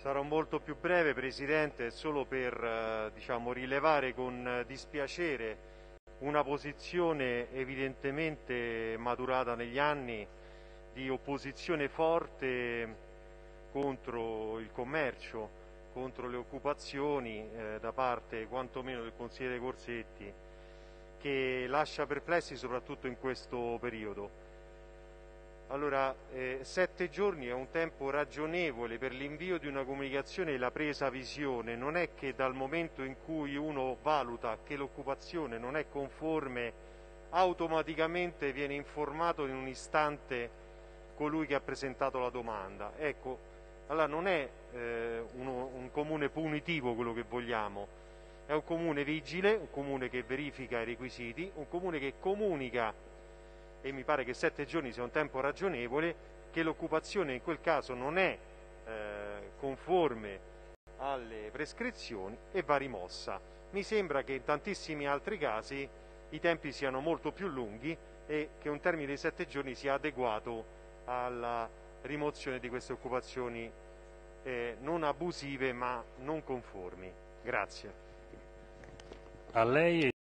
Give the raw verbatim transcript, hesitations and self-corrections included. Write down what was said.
Sarò molto più breve, Presidente, solo per eh, diciamo, rilevare con dispiacere una posizione evidentemente maturata negli anni di opposizione forte contro il commercio, contro le occupazioni eh, da parte quantomeno del consigliere Corsetti, che lascia perplessi soprattutto in questo periodo. Allora, eh, sette giorni è un tempo ragionevole per l'invio di una comunicazione e la presa visione. Non è che dal momento in cui uno valuta che l'occupazione non è conforme, automaticamente viene informato in un istante colui che ha presentato la domanda. Ecco, allora non è eh, uno, un comune punitivo quello che vogliamo, è un comune vigile, un comune che verifica i requisiti, un comune che comunica, e mi pare che sette giorni sia un tempo ragionevole, che l'occupazione in quel caso non è eh, conforme alle prescrizioni e va rimossa. Mi sembra che in tantissimi altri casi i tempi siano molto più lunghi e che un termine di sette giorni sia adeguato alla rimozione di queste occupazioni eh, non abusive ma non conformi. Grazie. A lei